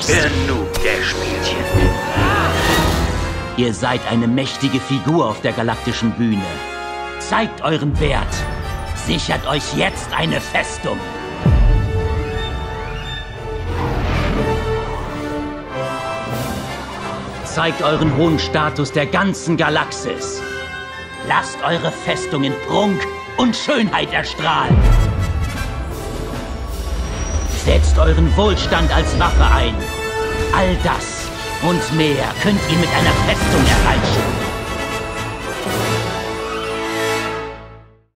Genug der Spielchen. Ihr seid eine mächtige Figur auf der galaktischen Bühne. Zeigt euren Wert. Sichert euch jetzt eine Festung. Zeigt euren hohen Status der ganzen Galaxis. Lasst eure Festung in Prunk und Schönheit erstrahlen. Setzt euren Wohlstand als Waffe ein. All das und mehr könnt ihr mit einer Festung erreichen.